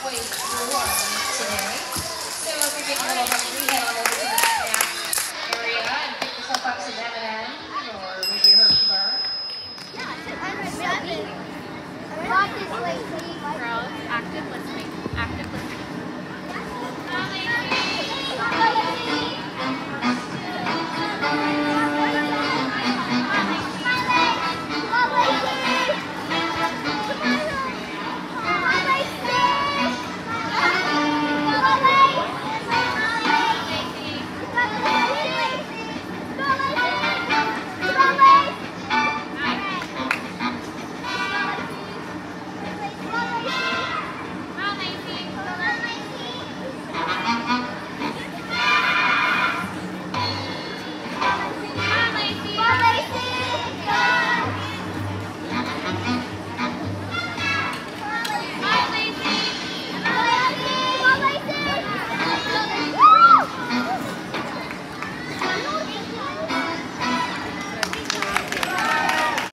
halfway through our week today. So if you're getting a little hungry, head on over to the snack area and pick yourself up some M&M's or maybe a Hershey bar. Girls, active listening. Active listening.